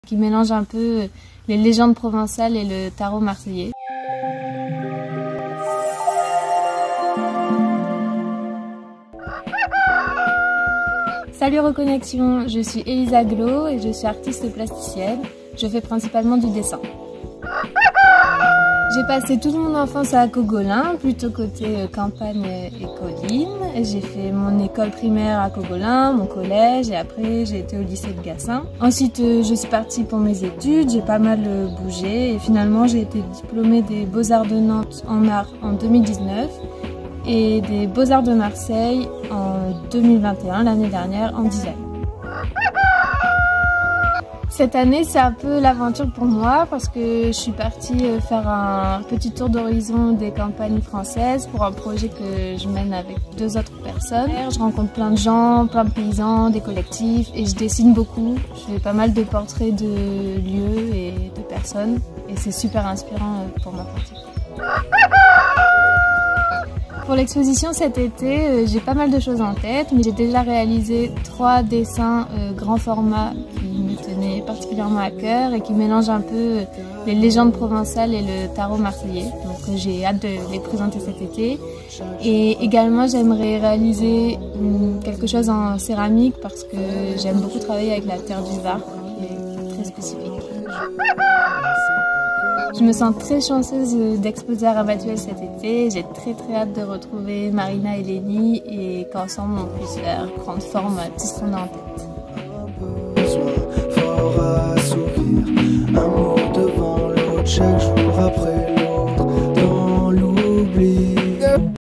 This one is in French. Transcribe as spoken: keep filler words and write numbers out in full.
qui mélange un peu les légendes provençales et le tarot marseillais. Salut Reconnexion, je suis Elisa Glo et je suis artiste plasticienne. Je fais principalement du dessin. J'ai passé toute mon enfance à Cogolin, plutôt côté campagne et collines. J'ai fait mon école primaire à Cogolin, mon collège et après j'ai été au lycée de Gassin. Ensuite je suis partie pour mes études, j'ai pas mal bougé et finalement j'ai été diplômée des Beaux-Arts de Nantes en art en deux mille dix-neuf et des Beaux-Arts de Marseille en deux mille vingt et un, l'année dernière, en design. Cette année, c'est un peu l'aventure pour moi parce que je suis partie faire un petit tour d'horizon des campagnes françaises pour un projet que je mène avec deux autres personnes. Je rencontre plein de gens, plein de paysans, des collectifs et je dessine beaucoup. Je fais pas mal de portraits de lieux et de personnes et c'est super inspirant pour ma pratique. Pour l'exposition cet été, euh, j'ai pas mal de choses en tête, mais j'ai déjà réalisé trois dessins euh, grand format qui me tenaient particulièrement à cœur et qui mélangent un peu euh, les légendes provençales et le tarot marseillais. Donc euh, j'ai hâte de les présenter cet été. Et également j'aimerais réaliser euh, quelque chose en céramique parce que j'aime beaucoup travailler avec la terre du Var, qui est très spécifique. Je me sens très chanceuse d'exposer à Ramatuelle cet été. J'ai très très hâte de retrouver Marina et Lénie et qu'ensemble on puisse faire prendre forme à tout ce qu'on a en tête. Besoin fort à assouvir, un mot devant l'autre chaque jour.